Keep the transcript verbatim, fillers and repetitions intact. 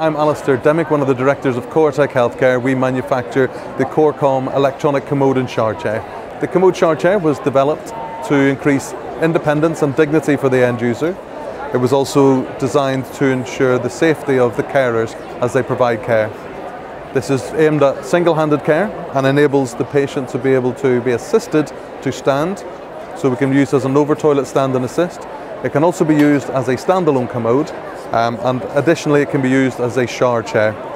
I'm Alistair Demick, one of the directors of Osprey Healthcare. We manufacture the CoreCom electronic Commode and shower chair. The Commode shower chair was developed to increase independence and dignity for the end user. It was also designed to ensure the safety of the carers as they provide care. This is aimed at single-handed care and enables the patient to be able to be assisted to stand, so we can use as an over-toilet stand and assist. It can also be used as a standalone commode, um, and additionally it can be used as a shower chair.